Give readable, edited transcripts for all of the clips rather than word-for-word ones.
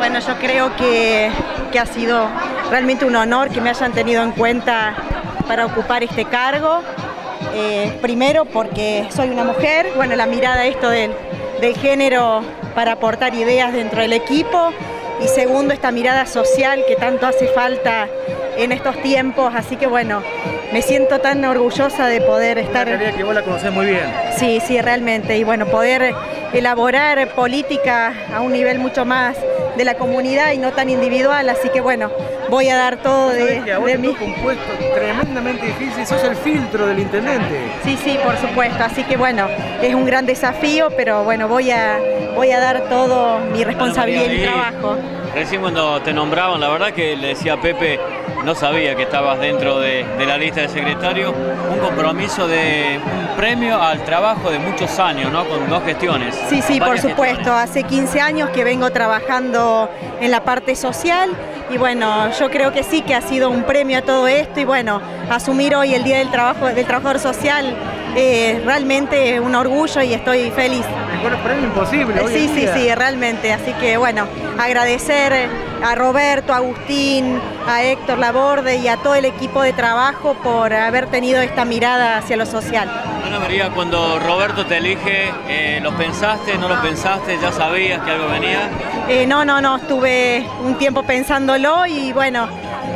Bueno, yo creo que ha sido realmente un honor que me hayan tenido en cuenta para ocupar este cargo. Primero porque soy una mujer, bueno, la mirada esto del género para aportar ideas dentro del equipo, y segundo, esta mirada social que tanto hace falta en estos tiempos, así que bueno, me siento tan orgullosa de poder estar... Una tarea que vos la conocés muy bien. Sí, sí, realmente, y bueno, poder elaborar política a un nivel mucho más de la comunidad y no tan individual, así que bueno, voy a dar todo de mí. Un puesto tremendamente difícil, sos el filtro del intendente. Sí, sí, por supuesto, así que bueno, es un gran desafío, pero bueno, voy a dar todo mi responsabilidad y mi trabajo. Recién cuando te nombraban, la verdad que le decía a Pepe, no sabía que estabas dentro de la lista de secretario, un compromiso de un premio al trabajo de muchos años, ¿no? Con 2 gestiones. Sí, sí, por supuesto, hace 15 años que vengo trabajando en la parte social y bueno, yo creo que sí, que ha sido un premio a todo esto y bueno, asumir hoy el Día del Trabajador Social realmente un orgullo y estoy feliz. Bueno, premio imposible hoy en día. Sí, realmente, así que bueno, agradecer a Roberto, a Agustín, a Héctor Laborde y a todo el equipo de trabajo por haber tenido esta mirada hacia lo social. Ana María, cuando Roberto te elige, ¿lo pensaste, no lo pensaste, ya sabías que algo venía? No, estuve un tiempo pensándolo y bueno,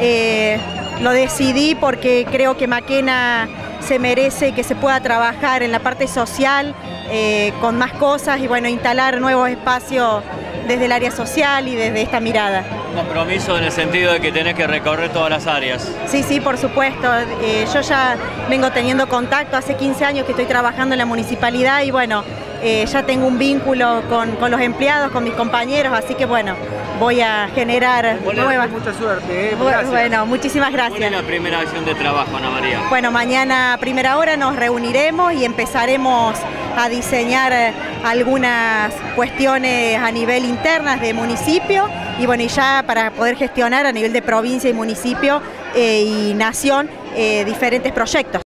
lo decidí porque creo que Maquena se merece que se pueda trabajar en la parte social con más cosas y bueno, instalar nuevos espacios desde el área social y desde esta mirada. Un compromiso en el sentido de que tenés que recorrer todas las áreas. Sí, sí, por supuesto. Yo ya vengo teniendo contacto, hace 15 años que estoy trabajando en la municipalidad y bueno, ya tengo un vínculo con los empleados, con mis compañeros, así que bueno, voy a generar nuevas... Mucha suerte, Bueno, muchísimas gracias. ¿Cuál es la primera acción de trabajo, Ana María? Bueno, mañana a primera hora nos reuniremos y empezaremos a diseñar algunas cuestiones a nivel internas de municipio y bueno, y ya para poder gestionar a nivel de provincia y municipio y nación diferentes proyectos.